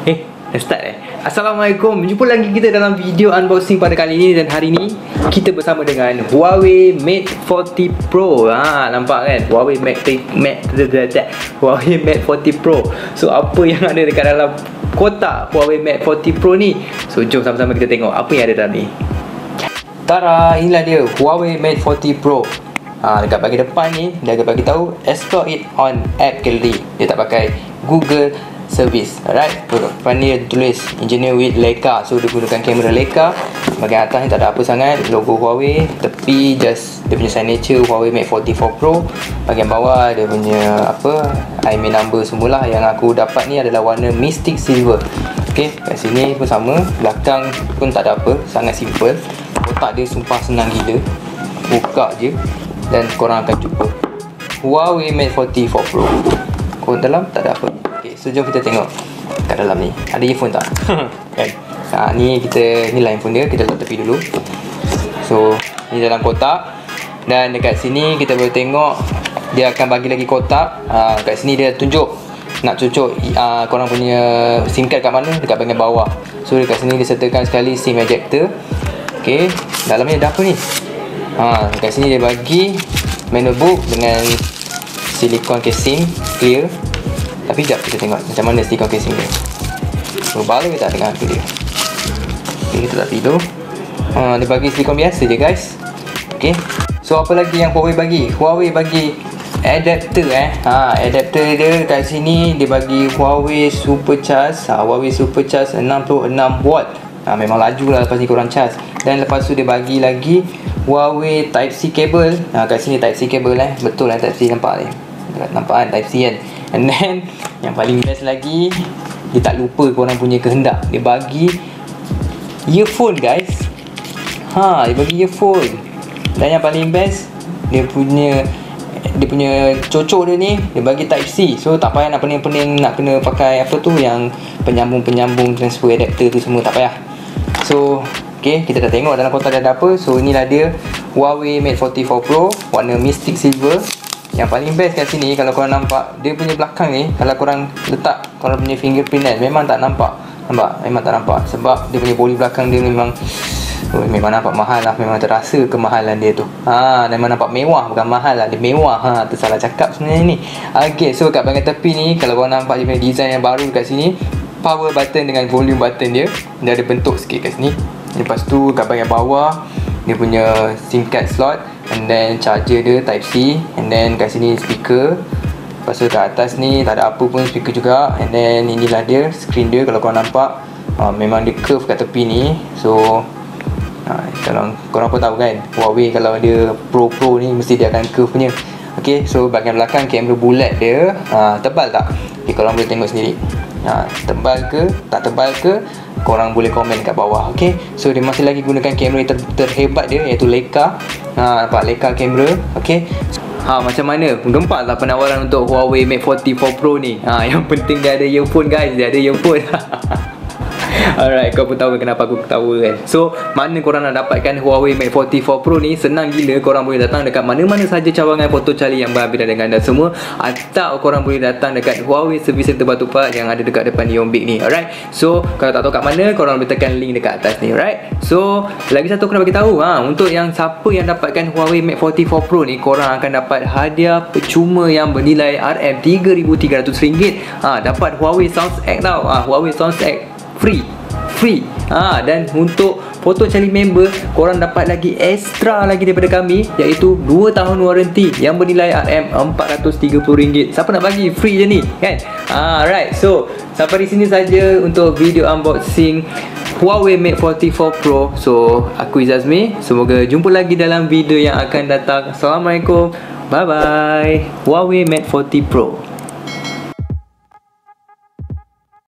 Dah start Assalamualaikum. Jumpa lagi kita dalam video unboxing pada kali ini. Dan hari ni kita bersama dengan Huawei Mate 40 Pro. Nampak kan? Huawei Mate 40 Pro. So apa yang ada dekat dalam kotak Huawei Mate 40 Pro ni? So jom sama-sama kita tengok apa yang ada dalam ni. Tara, inilah dia Huawei Mate 40 Pro. Dekat bahagian depan ni dia akan bagi tahu explore it on app gallery. Dia tak pakai Google service. Alright, depan ni dia tulis engineer with Leica. So dia gunakan kamera Leica. Bahagian atas ni tak ada apa sangat, logo Huawei. Tepi just dia punya signature Huawei Mate 44 Pro. Bahagian bawah dia punya IMEI number semula. Yang aku dapat ni adalah warna Mystic Silver. Okay, kat sini pun sama. Belakang pun tak ada apa, sangat simple. Kotak dia sumpah senang gila. Buka je dan korang akan jumpa Huawei Mate 44 Pro. Korang dalam tak ada apa. So jom kita tengok kat dalam ni ada earphone tak? Kan? Ni line phone dia, kita letak tepi dulu. So ni dalam kotak. Dan dekat sini kita boleh tengok dia akan bagi lagi kotak. Kat sini dia tunjuk nak cucuk korang punya SIM card kat mana, dekat bahagian bawah. So dekat sini dia sertakan sekali SIM ejector. Okay, dalamnya ada apa ni? Dekat sini dia bagi manual book dengan silicone casing clear. Tapi sekejap kita tengok macam mana silicone casing dia. Berbalik ke tak dengan harga dia. Okay, kita tak tidur. Dia bagi silicone biasa je guys. Okay, so apa lagi yang Huawei bagi? Huawei bagi adapter adapter dia kat sini. Dia bagi Huawei Supercharge. Huawei Supercharge 66 watt. Memang laju lah lepas ni korang charge. Dan lepas tu dia bagi lagi Huawei Type-C cable. Kat sini Type-C cable betul Type-C, nampak ni. Nampak kan Type-C kan. And then yang paling best lagi, dia tak lupa korang punya kehendak. Dia bagi earphone guys. Dia bagi earphone. Dan yang paling best, dia punya cocok dia ni, dia bagi Type-C. So tak payah nak pening-pening nak kena pakai yang penyambung-penyambung transfer adapter tu semua, tak payah. So okay, kita dah tengok dalam kotak dia ada apa. So inilah dia Huawei Mate 44 Pro warna Mystic Silver. Yang paling best kat sini, kalau korang nampak dia punya belakang ni, kalau korang letak korang punya fingerprint memang tak nampak. Memang tak nampak. Sebab dia punya bodi belakang dia memang nampak mahal lah. Memang terasa kemahalan dia tu. Memang nampak mewah, bukan mahal lah, dia mewah. Tersalah cakap sebenarnya ni. Okay, so kat bahagian tepi ni, kalau korang nampak dia punya design yang baru kat sini, power button dengan volume button dia ada bentuk sikit kat sini. Lepas tu kat bahagian bawah dia punya SIM card slot, and then charger dia Type-C, and then kat sini speaker. Lepas tu kat atas ni tak ada apa pun, speaker juga. And then inilah dia screen dia, kalau korang nampak memang dia curve kat tepi ni. So kalau korang pun tahu kan, Huawei kalau dia Pro ni mesti dia akan curve punya. Okay, so bahagian belakang kamera bulat dia. Tebal tak? Okay, korang boleh tengok sendiri. Tebal ke tak tebal ke, korang boleh komen kat bawah. Okay, so dia masih lagi gunakan kamera terhebat dia, iaitu Leica. Nampak Leica kamera. Okay, macam mana? Gempak tak penawaran untuk Huawei Mate 44 Pro ni? Yang penting dia ada earphone guys, dia ada earphone. Alright, kau pun tahu kenapa aku ketawa kan. So, mana korang nak dapatkan Huawei Mate 44 Pro ni? Senang gila. Korang boleh datang dekat mana-mana saja cawangan Foto Charlie yang berhampiran dengan anda semua. Atau korang boleh datang dekat Huawei Service Center Batu Pahat yang ada dekat depan Neon Big ni. Alright, so kalau tak tahu kat mana, korang boleh tekan link dekat atas ni. Alright, so lagi satu aku nak bagi tahu, untuk yang siapa yang dapatkan Huawei Mate 44 Pro ni, korang akan dapat hadiah percuma yang bernilai RM3,300. Dapat Huawei Sounds X tau. Huawei Sounds X free. Dan untuk Foto Charlie member, korang dapat lagi extra lagi daripada kami, iaitu 2 tahun warranty yang bernilai RM430. Siapa nak bagi free je ni kan? Alright, so sampai di sini saja untuk video unboxing Huawei Mate 44 Pro. So aku Izazmi, semoga jumpa lagi dalam video yang akan datang. Assalamualaikum, bye bye. Huawei Mate 40 Pro.